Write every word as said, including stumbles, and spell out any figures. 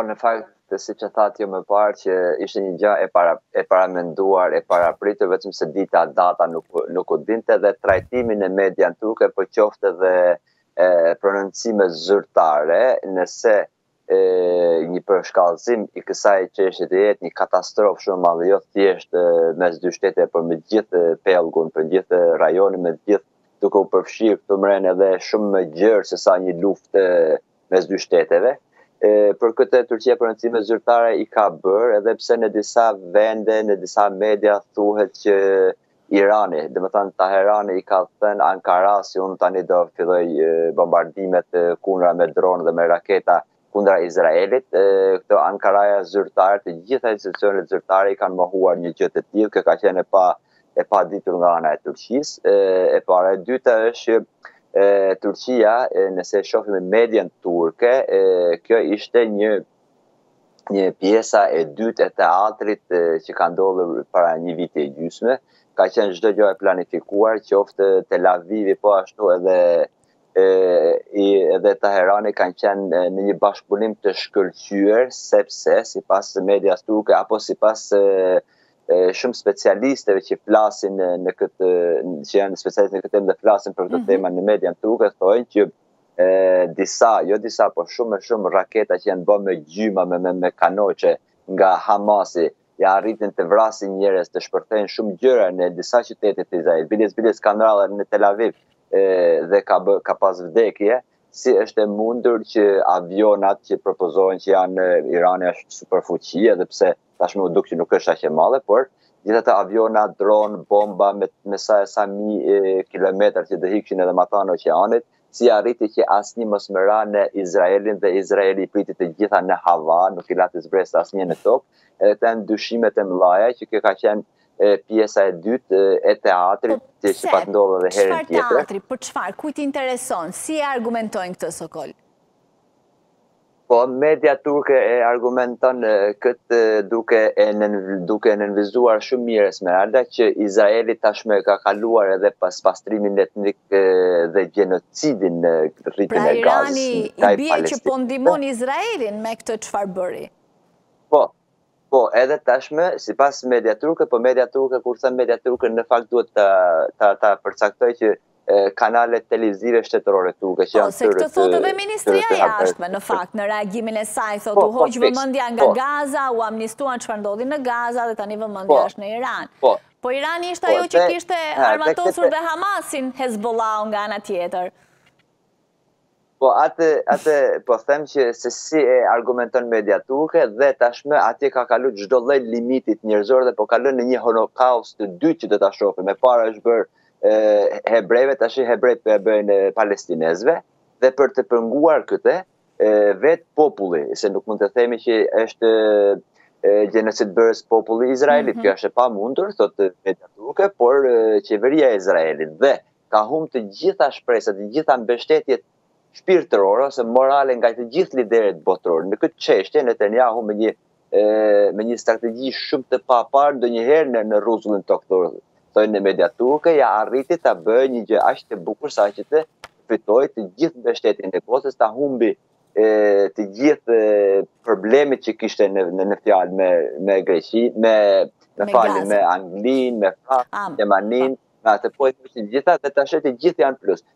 Po në fakt, si që thatë jo më parë, që ishte një gjë e para e paramenduar, e parapritur, vetëm se dita data nuk nuk u dinte dhe trajtimin e median turke, po qofte dhe e, prononcime zyrtare, nëse e, një përshkallëzim i kësaj çështje të jetë një katastrofë shumë e madhe, jo thjesht e, mes dy shtete, por me gjithë pellgun, për gjithë rajonin, me gjithë duke u përfshirë këtu mren edhe shumë më gjerë se sa një luftë mes dy shteteve. E, për këtë Turqia prononcime zyrtare i ka bërë, edhe pse në disa vende, në disa media thuhet që Irani, dhe më thënë Taherani i ka thënë Ankaras, unë tani do filloj e, bombardimet e, kundra me dronë dhe me raketa kundra Izraelit. E, këto Ankaraja zyrtare, të gjitha institucionet zyrtare i kanë mohuar një gjë të tillë, kjo ka qenë e pa e pa ditur nga ana e Turqisë. E, e para, e dyta është që E, Turqia, e, nëse shohim median turke, e, kjo ishte një një pjesa e dytë e teatrit e, që ka ndodhur para një viti e gjysmë. Ka qenë çdo gjë e planifikuar, qoftë Tel Avivi, po ashtu edhe e, i, edhe Teherani kanë qenë në një bashkëpunim të shkëlqyer, sepse sipas medias turke apo sipas e, shumë specialistëve që flasin në këtë, që janë specialistë në këtë temë dhe flasin për këtë mm -hmm. tema në median turke, thonë që e, disa, jo disa, por shumë e shumë raketa që janë bërë me gjyma, me, me, me kanoqe nga Hamasi, ja arritin të vrasin njerëz, të shpërthejnë shumë gjëra në disa qytete të Izraelit. Biles biles kanë rrallë në Tel Aviv e, dhe ka, bë, ka pas vdekje. Si është e mundur që avionat që propozojnë që janë Irani është superfuqi, edhe pse tashmë u duk që nuk është aq e madhe, por gjithë ato aviona, dron, bomba me, me sa e sa mi e, kilometër që do hikshin edhe matan oqeanit, si arriti që asnjë mos më ra në Izraelin dhe Izraeli priti të gjitha në hava, nuk i lati zbresë asnjë në tokë, edhe të janë dyshimet e mëdha që kjo ka qenë e, pjesa e dytë e teatrit, po, që që pat ndodhë dhe herën tjetër. Çfarë teatri, për çfarë, kujt intereson, si e argumentojnë këtë Sokol? Po, media turke e argumenton këtë duke e duke nënvizuar shumë mirë Esmeralda që Izraeli tashmë ka kaluar edhe pas pastrimin etnik dhe gjenocidin në rritin pra, e Gazës. Pra Irani i bie që po ndihmon Izraelin me këtë çfarë bëri? Po, po, edhe tashmë, sipas media turke, po media turke, kur thënë media turke, në fakt duhet ta, ta, ta përcaktoj që kanalet televizive shtetërore turke që janë po, se këtë thotë edhe Ministria e Jashtme në fakt në reagimin e saj, thotë u hoq vëmendja nga Gaza, u amnistuan çfarë ndodhi në Gaza dhe tani vëmendja është në Iran. Po, po Irani ishte ajo që kishte armatosur dhe Hamasin, Hezbollah nga ana tjetër. Po atë atë po them që se si e argumenton media turke dhe tashmë atje ka kaluar çdo lloj limitit njerëzor dhe po kalon në një holokaust të dytë që do ta shohim. E para është bërë hebrejve, tash hebrejt për e bëjnë palestinezve, dhe për të pënguar këtë, vetë populli, se nuk mund të themi që është gjenocid bërës populli Izraelit, mm -hmm. kjo është e pa mundur, thotë media turke, por qeveria e Izraelit, dhe ka humbë të gjitha shpresat, të gjitha mbështetjet shpirtërore ose morale nga të gjithë liderët botëror. Në këtë çështje Netanyahu me një me një strategji shumë të paparë ndonjëherë në, në rrezullin tokë, thonë në media turke, ja arriti ta bëjë një gjë aq të bukur sa që të fitoj të gjithë mbështetjen e botës, ta humbi e, të gjithë e, problemet që kishte në në, në fjalë me me Greqi, me me falë me Anglinë, me Francën, Gjermaninë, me atë po të gjitha dhe tash të gjithë janë plus.